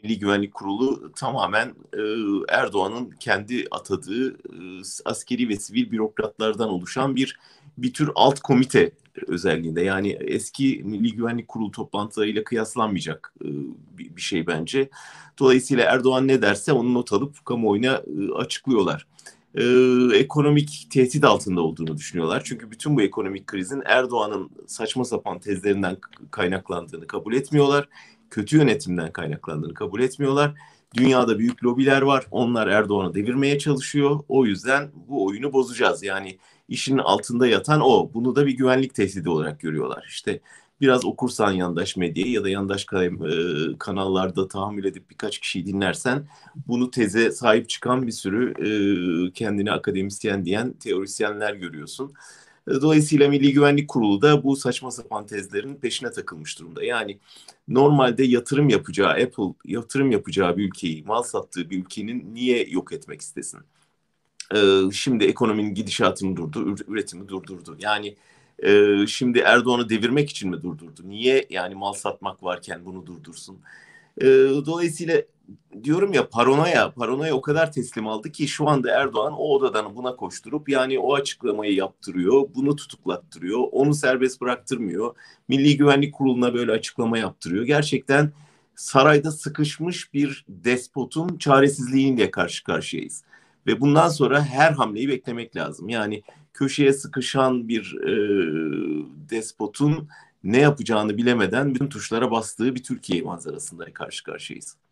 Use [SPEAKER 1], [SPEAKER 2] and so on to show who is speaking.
[SPEAKER 1] Milli Güvenlik Kurulu tamamen Erdoğan'ın kendi atadığı askeri ve sivil bürokratlardan oluşan bir tür alt komite özelliğinde. Yani eski Milli Güvenlik Kurulu toplantılarıyla kıyaslanmayacak bir şey bence. Dolayısıyla Erdoğan ne derse onu not alıp kamuoyuna açıklıyorlar. Ekonomik tehdit altında olduğunu düşünüyorlar. Çünkü bütün bu ekonomik krizin Erdoğan'ın saçma sapan tezlerinden kaynaklandığını kabul etmiyorlar. Kötü yönetimden kaynaklandığını kabul etmiyorlar. Dünyada büyük lobiler var. Onlar Erdoğan'ı devirmeye çalışıyor. O yüzden bu oyunu bozacağız. Yani işin altında yatan o. Bunu da bir güvenlik tehdidi olarak görüyorlar. İşte biraz okursan yandaş medyayı ya da yandaş kanallarda tahammül edip birkaç kişiyi dinlersen bunu teze sahip çıkan bir sürü kendini akademisyen diyen teorisyenler görüyorsun. Dolayısıyla Milli Güvenlik Kurulu da bu saçma sapan tezlerin peşine takılmış durumda. Yani normalde yatırım yapacağı Apple, yatırım yapacağı bir ülkeyi, mal sattığı bir ülkenin niye yok etmek istesin? Şimdi ekonominin gidişatını durdu, üretimi durdurdu. Yani şimdi Erdoğan'ı devirmek için mi durdurdu? Niye yani mal satmak varken bunu durdursun? E, Dolayısıyla diyorum ya paranoya o kadar teslim aldı ki şu anda Erdoğan o odadan buna koşturup yani o açıklamayı yaptırıyor, bunu tutuklattırıyor, onu serbest bıraktırmıyor. Milli Güvenlik Kurulu'na böyle açıklama yaptırıyor. Gerçekten sarayda sıkışmış bir despotun çaresizliğiyle karşı karşıyayız. Ve bundan sonra her hamleyi beklemek lazım. Yani köşeye sıkışan bir despotun ne yapacağını bilemeden bütün tuşlara bastığı bir Türkiye manzarasında karşı karşıyayız.